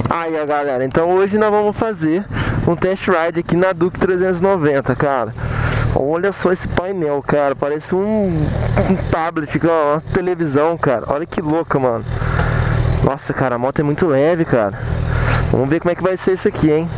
Aí, ó, galera, então hoje nós vamos fazer um test ride aqui na Duke 390, cara. Olha só esse painel, cara, parece um tablet, uma televisão, cara. Olha que louca, mano. Nossa, cara, a moto é muito leve, cara. Vamos ver como é que vai ser isso aqui, hein.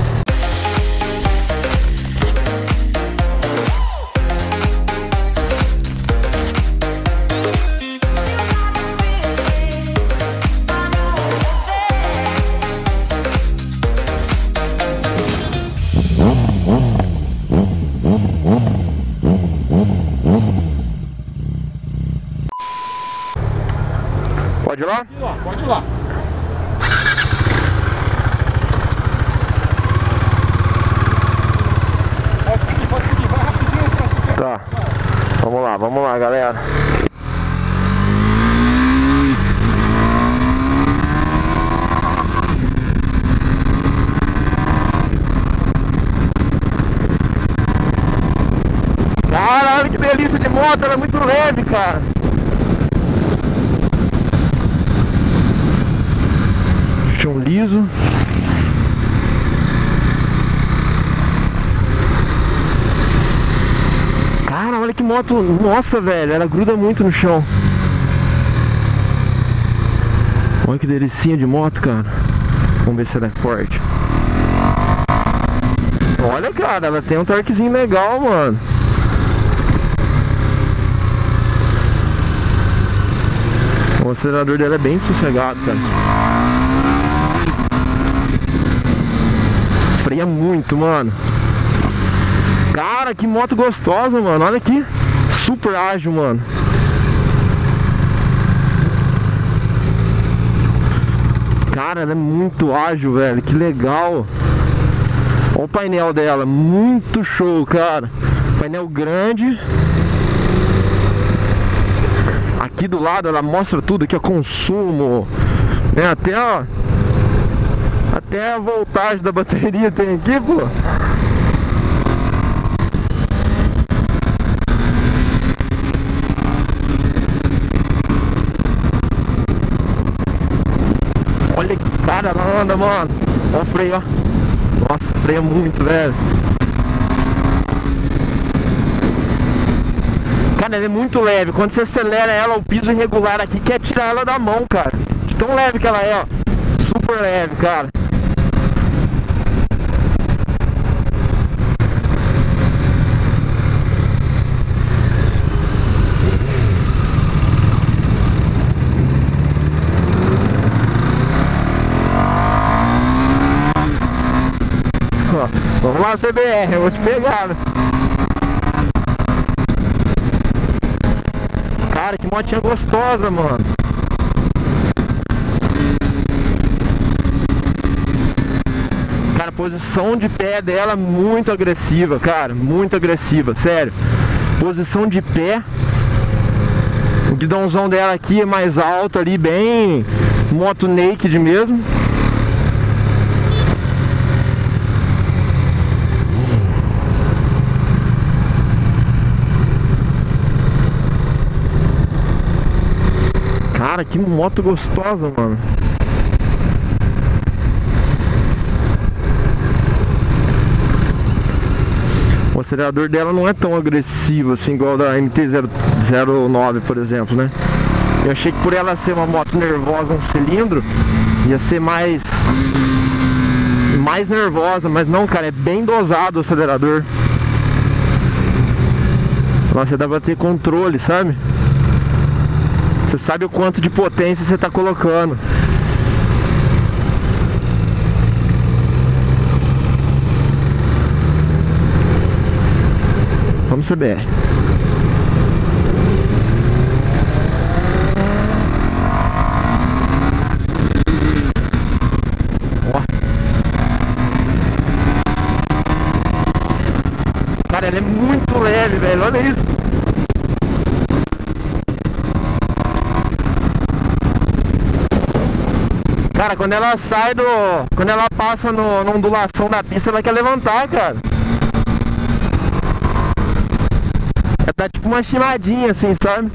Pode ir lá? Pode ir lá. Pode seguir, vai rapidinho pra se... Tá, vamos lá, galera. Cara, olha que delícia de moto, ela é muito leve, cara. Chão liso. Cara, olha que moto. Nossa, velho, ela gruda muito no chão. Olha que delicinha de moto, cara. Vamos ver se ela é forte. Olha, cara, ela tem um torquezinho legal, mano. O acelerador dela é bem sossegado, cara. Freia muito, mano. Cara, que moto gostosa, mano. Olha aqui. Super ágil, mano. Cara, ela é muito ágil, velho. Que legal. Olha o painel dela. Muito show, cara. Painel grande. Aqui do lado ela mostra tudo que é consumo, né? Até a voltagem da bateria tem aqui, pô. Olha que cara, ela anda, mano. Olha o freio, ó. Nossa, freia muito, velho. Cara, ela é muito leve. Quando você acelera ela, o piso irregular aqui quer tirar ela da mão, cara. De tão leve que ela é, ó. Super leve, cara. Ó, vamos lá, CBR, eu vou te pegar, né? Cara, que motinha gostosa, mano. Cara, a posição de pé dela muito agressiva, cara. Muito agressiva, sério. Posição de pé. O guidãozão dela aqui é mais alto ali, bem moto naked mesmo. Cara, que moto gostosa, mano. O acelerador dela não é tão agressivo assim, igual da MT-09, por exemplo, né? Eu achei que por ela ser uma moto nervosa, um cilindro, ia ser mais nervosa, mas não, cara, é bem dosado o acelerador. Nossa, dá pra ter controle, sabe? Você sabe o quanto de potência você tá colocando. Vamos CBR. Ó. Cara, ela é muito leve, velho. Olha isso. Cara, quando ela sai quando ela passa na ondulação da pista, ela quer levantar, cara. Ela dá tipo uma chimadinha assim, sabe?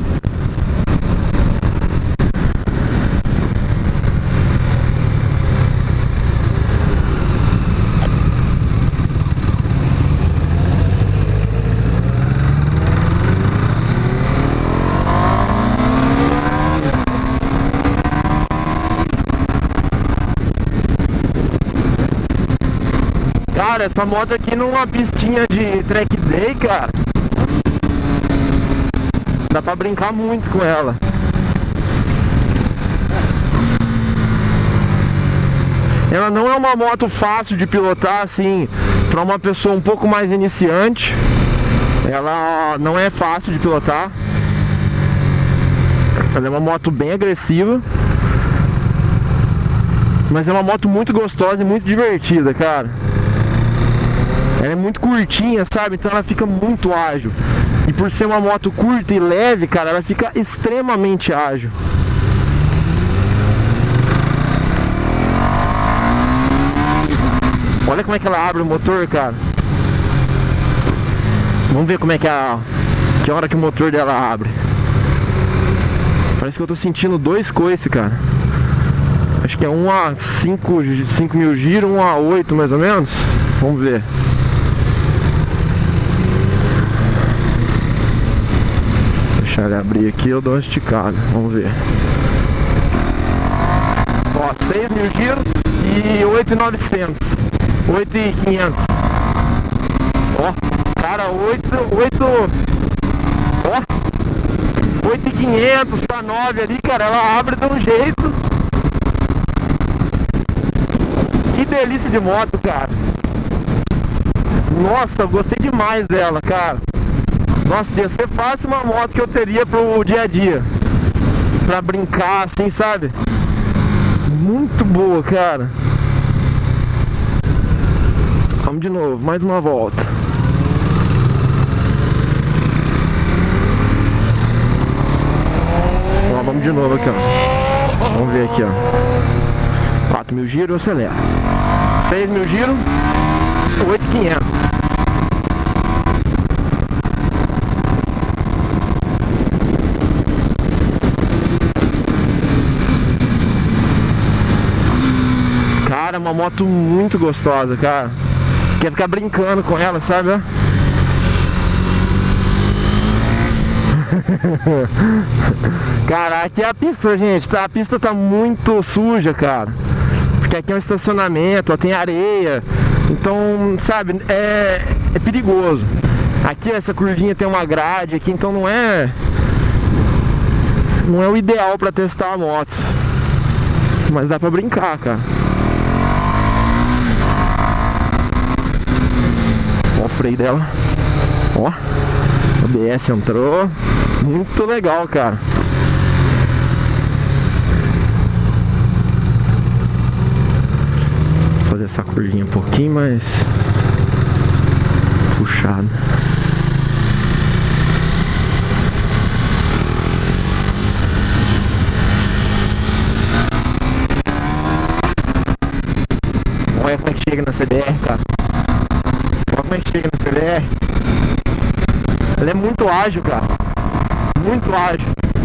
Cara, essa moto aqui numa pistinha de track day, cara, dá pra brincar muito com ela. Ela não é uma moto fácil de pilotar, assim, pra uma pessoa um pouco mais iniciante. Ela não é fácil de pilotar. Ela é uma moto bem agressiva, mas é uma moto muito gostosa e muito divertida, cara. Ela é muito curtinha, sabe? Então ela fica muito ágil. E por ser uma moto curta e leve, cara, ela fica extremamente ágil. Olha como é que ela abre o motor, cara. Vamos ver como é que que hora que o motor dela abre. Parece que eu tô sentindo dois coices, cara. Acho que é um a 5 mil giros, um a 8 mais ou menos. Vamos ver. Deixa ele abrir aqui, eu dou uma esticada. Vamos ver. Ó, 6 mil giros e 8.900. 8.500. Ó, cara, 8.500 pra 9 ali, cara, ela abre de um jeito. Que delícia de moto, cara. Nossa, eu gostei demais dela, cara. Nossa, ia ser fácil uma moto que eu teria pro dia a dia, pra brincar, assim, sabe? Muito boa, cara. Vamos de novo, mais uma volta. Ó, vamos de novo aqui, ó. Vamos ver aqui, ó. 4 mil giros, eu acelero. 6 mil giros, 8.500. Cara, é uma moto muito gostosa, cara. Você quer ficar brincando com ela, sabe? Cara, aqui é a pista, gente, tá? A pista tá muito suja, cara. Porque aqui é um estacionamento, ó, tem areia. Então, sabe, é perigoso. Aqui essa curvinha tem uma grade aqui, então não é o ideal pra testar a moto. Mas dá pra brincar, cara. Ó o freio dela. Ó, o ABS entrou. Muito legal, cara. Vou fazer essa curvinha um pouquinho mais puxada. Olha como é que chega na CBR, cara. Olha como é que chega na CBR. Ela é muito ágil, cara. Muito ágil.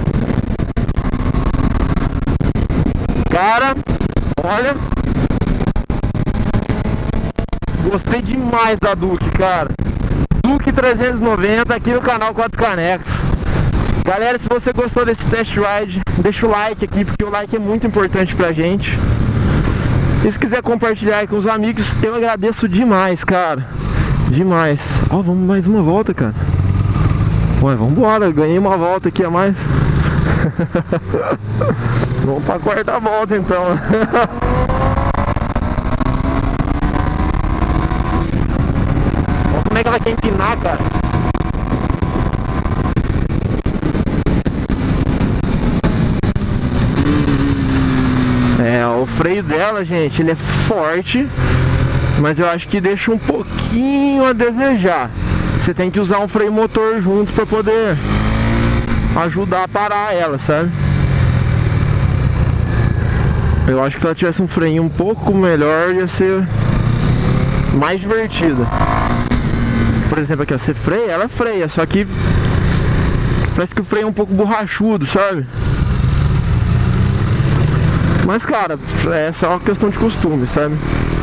Cara, olha. Gostei demais da Duke, cara. Duke 390 aqui no canal 4 Canecos. Galera, se você gostou desse test ride, deixa o like aqui, porque o like é muito importante pra gente. E se quiser compartilhar aí com os amigos, eu agradeço demais, cara. Demais. Ó, vamos mais uma volta, cara. Ué, vambora, ganhei uma volta aqui a mais. Vamos pra quarta volta então. Olha como é que ela quer empinar, cara. É, o freio dela, gente, ele é forte, mas eu acho que deixa um pouquinho a desejar. Você tem que usar um freio motor junto para poder ajudar a parar ela, sabe? Eu acho que se ela tivesse um freio um pouco melhor, ia ser mais divertida. Por exemplo, aqui, ó, você freia, ela freia, só que parece que o freio é um pouco borrachudo, sabe? Mas, cara, é só uma questão de costume, sabe?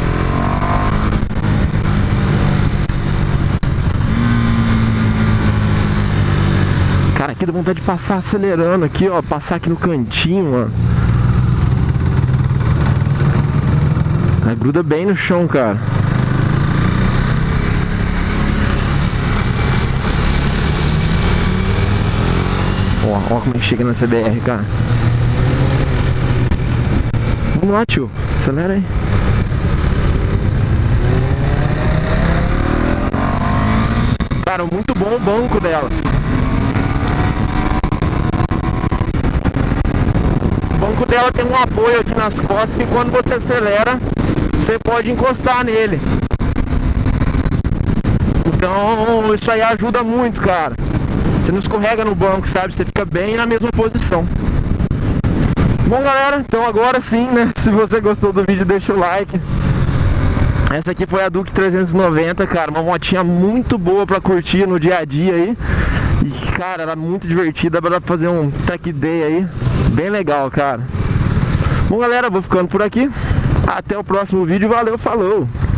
Cara, aqui dá vontade de passar acelerando aqui, ó. Passar aqui no cantinho, mano. Aí gruda bem no chão, cara. ó como é que chega na CBR, cara. Vamos lá, tio. Acelera aí. Cara, muito bom o banco dela. O banco dela tem um apoio aqui nas costas que quando você acelera, você pode encostar nele. Então isso aí ajuda muito, cara. Você não escorrega no banco, sabe? Você fica bem na mesma posição. Bom, galera, então agora sim, né? Se você gostou do vídeo, deixa o like. Essa aqui foi a Duke 390, cara. Uma motinha muito boa pra curtir no dia a dia aí. E, cara, ela é muito divertida pra fazer um track day aí. Bem legal, cara. Bom, galera, vou ficando por aqui. Até o próximo vídeo. Valeu, falou!